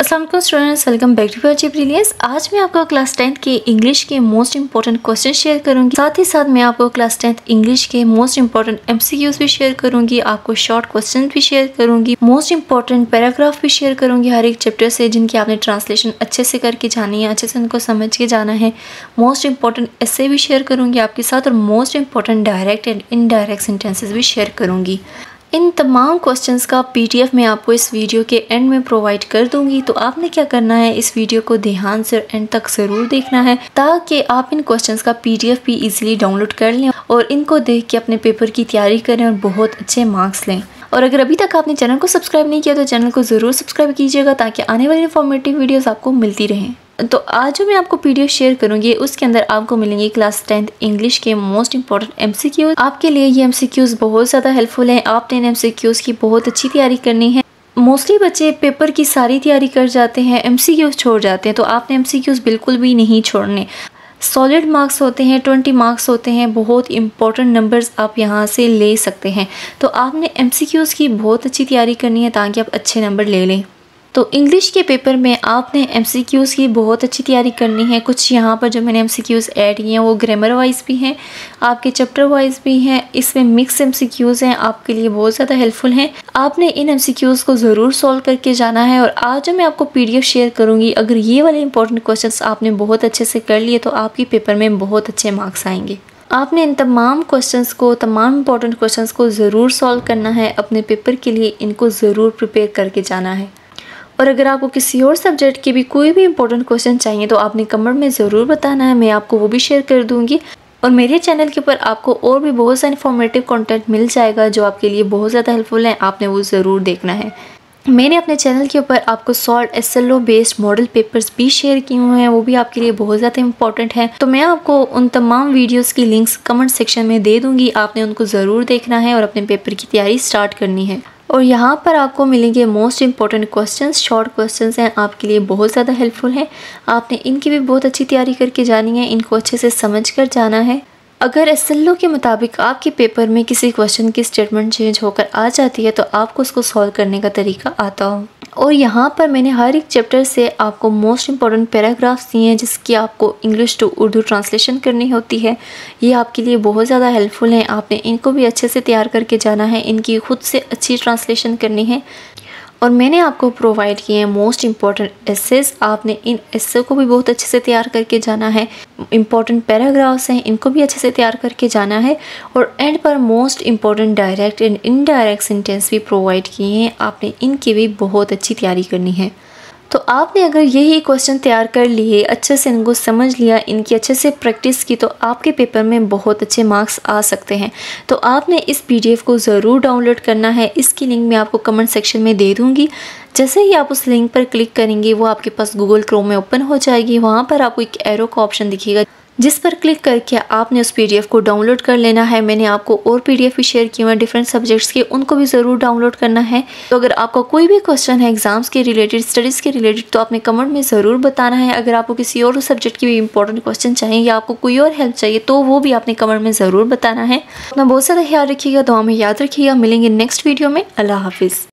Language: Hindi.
अस्सलाम वालेकुम students, welcome back to brilliance. आज मैं आपको क्लास 10th के इंग्लिश के मोस्ट इंपॉर्टेंट क्वेश्चन शेयर करूंगी। साथ ही साथ मैं आपको क्लास 10th इंग्लिश के मोस्ट इंपॉर्टेंट MCQs भी शेयर करूंगी, आपको शॉर्ट क्वेश्चन भी शेयर करूंगी, मोस्ट इंपॉर्टेंट पैराग्राफ भी शेयर करूंगी हर एक चैप्टर से, जिनकी आपने ट्रांसलेशन अच्छे से करके जानी है, अच्छे से उनको समझ के जाना है। मोस्ट इंपॉर्टेंट ऐसे भी शेयर करूँगी आपके साथ और most important direct and indirect sentences भी शेयर करूँगी। इन तमाम क्वेश्चंस का PDF मैं आपको इस वीडियो के एंड में प्रोवाइड कर दूंगी। तो आपने क्या करना है, इस वीडियो को ध्यान से एंड तक ज़रूर देखना है ताकि आप इन क्वेश्चंस का PDF भी इजीली डाउनलोड कर लें और इनको देख के अपने पेपर की तैयारी करें और बहुत अच्छे मार्क्स लें। और अगर अभी तक आपने चैनल को सब्सक्राइब नहीं किया तो चैनल को ज़रूर सब्सक्राइब कीजिएगा ताकि आने वाली इन्फॉर्मेटिव वीडियोज़ आपको मिलती रहें। तो आज जो मैं आपको PDF शेयर करूंगी उसके अंदर आपको मिलेंगे क्लास 10th इंग्लिश के मोस्ट इंपॉर्टेंट MCQs। आपके लिए ये MCQs बहुत ज़्यादा हेल्पफुल हैं। आपने इन MCQs की बहुत अच्छी तैयारी करनी है। मोस्टली बच्चे पेपर की सारी तैयारी कर जाते हैं, MCQs छोड़ जाते हैं, तो आपने MCQs बिल्कुल भी नहीं छोड़ने। सॉलिड मार्क्स होते हैं, 20 मार्क्स होते हैं, बहुत इंपॉर्टेंट नंबर्स आप यहाँ से ले सकते हैं। तो आपने MCQs की बहुत अच्छी तैयारी करनी है ताकि आप अच्छे नंबर ले लें। तो इंग्लिश के पेपर में आपने MCQs की बहुत अच्छी तैयारी करनी है। कुछ यहाँ पर जो मैंने MCQs ऐड किए हैं वो ग्रामर वाइज भी हैं, आपके चैप्टर वाइज भी हैं, इसमें मिक्स MCQs हैं, आपके लिए बहुत ज़्यादा हेल्पफुल हैं। आपने इन MCQs को ज़रूर सॉल्व करके जाना है। और आज जो मैं आपको PDF शेयर करूँगी, अगर ये वाले इंपॉर्टेंट क्वेश्चन आपने बहुत अच्छे से कर लिए तो आपके पेपर में बहुत अच्छे मार्क्स आएंगे। आपने इन तमाम क्वेश्चंस को, तमाम इंपॉर्टेंट क्वेश्चंस को ज़रूर सॉल्व करना है। अपने पेपर के लिए इनको ज़रूर प्रिपेयर करके जाना है। और अगर आपको किसी और सब्जेक्ट के भी कोई भी इंपॉर्टेंट क्वेश्चन चाहिए तो आपने कमेंट में ज़रूर बताना है, मैं आपको वो भी शेयर कर दूंगी। और मेरे चैनल के ऊपर आपको और भी बहुत सा इन्फॉर्मेटिव कंटेंट मिल जाएगा जो आपके लिए बहुत ज़्यादा हेल्पफुल है, आपने वो ज़रूर देखना है। मैंने अपने चैनल के ऊपर आपको solve SLO based model papers भी शेयर किए हुए हैं, वो भी आपके लिए बहुत ज़्यादा इंपॉर्टेंट है। तो मैं आपको उन तमाम वीडियोस की लिंक्स कमेंट सेक्शन में दे दूंगी, आपने उनको ज़रूर देखना है और अपने पेपर की तैयारी स्टार्ट करनी है। और यहाँ पर आपको मिलेंगे most important questions, short questions हैं, आपके लिए बहुत ज़्यादा हेल्पफुल हैं। आपने इनकी भी बहुत अच्छी तैयारी करके जानी है, इनको अच्छे से समझ कर जाना है। अगर SLO के मुताबिक आपके पेपर में किसी क्वेश्चन की स्टेटमेंट चेंज होकर आ जाती है तो आपको उसको सॉल्व करने का तरीका आता हो। और यहाँ पर मैंने हर एक चैप्टर से आपको मोस्ट इंपॉर्टेंट पैराग्राफ्स दिए हैं जिसकी आपको इंग्लिश टू उर्दू ट्रांसलेशन करनी होती है। ये आपके लिए बहुत ज़्यादा हेल्पफुल हैं। आपने इनको भी अच्छे से तैयार करके जाना है, इनकी खुद से अच्छी ट्रांसलेशन करनी है। और मैंने आपको प्रोवाइड किए हैं मोस्ट इंपॉर्टेंट एसेस, आपने इन एसे को भी बहुत अच्छे से तैयार करके जाना है। इंपॉर्टेंट पैराग्राफ्स हैं, इनको भी अच्छे से तैयार करके जाना है। और एंड पर most important direct and indirect sentence भी प्रोवाइड किए हैं, आपने इनकी भी बहुत अच्छी तैयारी करनी है। तो आपने अगर यही क्वेश्चन तैयार कर लिए, अच्छे से इनको समझ लिया, इनकी अच्छे से प्रैक्टिस की, तो आपके पेपर में बहुत अच्छे मार्क्स आ सकते हैं। तो आपने इस PDF को ज़रूर डाउनलोड करना है। इसकी लिंक मैं आपको कमेंट सेक्शन में दे दूँगी। जैसे ही आप उस लिंक पर क्लिक करेंगे वो आपके पास गूगल क्रोम में ओपन हो जाएगी। वहाँ पर आपको एक एरो का ऑप्शन दिखेगा जिस पर क्लिक करके आपने उस PDF को डाउनलोड कर लेना है। मैंने आपको और PDF भी शेयर किए हैं डिफरेंट सब्जेक्ट्स के, उनको भी ज़रूर डाउनलोड करना है। तो अगर आपका कोई भी क्वेश्चन है एग्जाम्स के रिलेटेड, स्टडीज़ के रिलेटेड, तो आपने कमेंट में ज़रूर बताना है। अगर आपको किसी और सब्जेक्ट की भी इंपॉर्टेंट क्वेश्चन चाहिए या आपको कोई और हेल्प चाहिए तो वो भी आपने कमेंट में ज़रूर बताना है। अपना बहुत ज़्यादा ख्याल रखिएगा, दुआ में याद रखिएगा। मिलेंगे नेक्स्ट वीडियो में। अल्लाह हाफिज़।